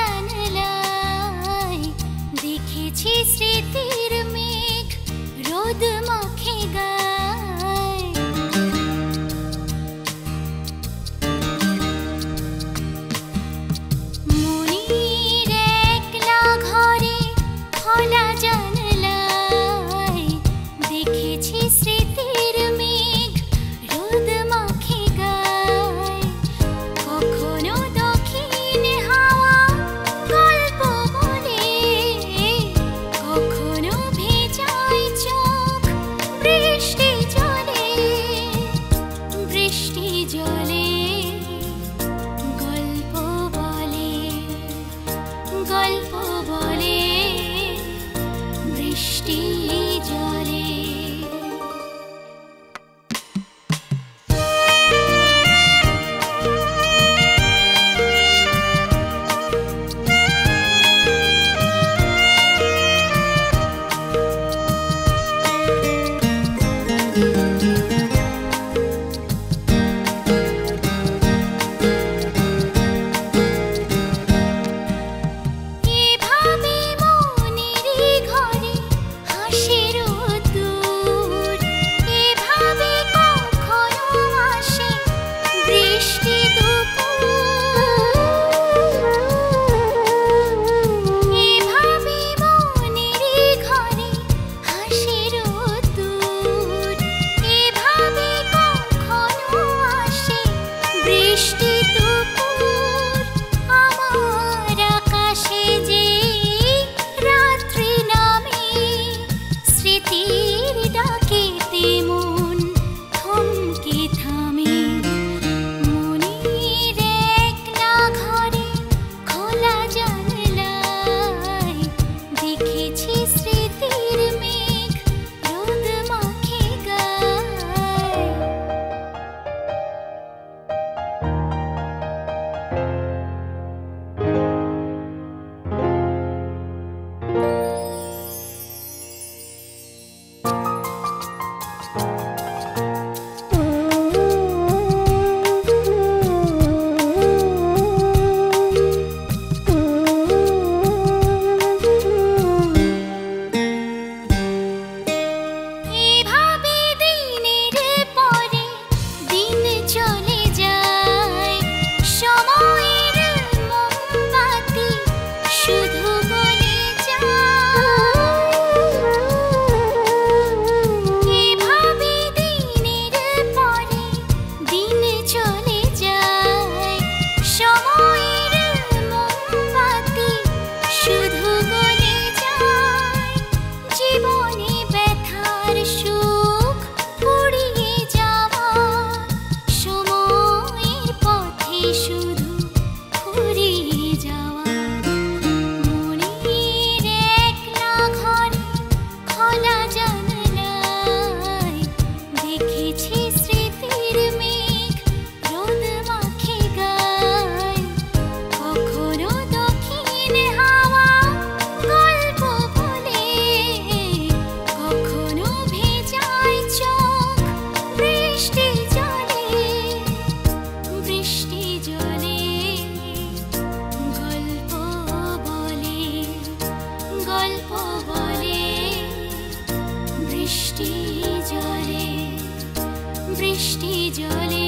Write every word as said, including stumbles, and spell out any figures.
জানলায় দেখেছি স্মৃতির মেঘ রোদ মাখে গায়। মনের একলা ঘরে খোলা জানলায় দেখেছি স্মৃতির মেঘ রোদ মাখে গায়। কখনো দক্ষিণ হাওয়া গল্প বলে, কখনো ভেজায় চোখ বৃষ্টি জলে, বৃষ্টি জলে গল্প বলে, গল্প বলে বৃষ্টি জলে। এভাবে মনেরই ঘরে হাসি রোদ্দুর, এভাবে কখনো আসে বৃষ্টি দুপুর। এভাবে মনেরই ঘরে হাসি রোদ্দুর, এভাবে কখনো আসে বৃষ্টি দুপুর। আমার আকাশে যে রাত্রি নামে স্মৃতির ডাকে তেমন থমকে থামে। মনের একলা ঘরে খোলা জানলায় দেখেছি স্মৃতির মেঘ রোদ মাখে গায়। এভাবে দিনের পরে দিন চলে যায়, সময়ের মোমবাতি শুধু বলে যায়। এভাবে দিনের পরে দিন চলে যায়, সময়ের মোমবাতি শুধু বলে যায়। জীবনে ব্যথার সুখ ফুরিয়ে যাওয়া, সময়ের পথে শুধু ফুরিয়ে যাওয়া। মনের একলা ঘরে খোলা জানলায় দেখেছি স্মৃতির মেঘ রোদ মাখে গায়। কখনো দক্ষিণ হাওয়া গল্প বলে, কখনো ভেজায় চোখ বৃষ্টি জলে, বৃষ্টি জলে গল্প বলে, গল্প বলে বৃষ্টি জলে, বৃষ্টি জলে।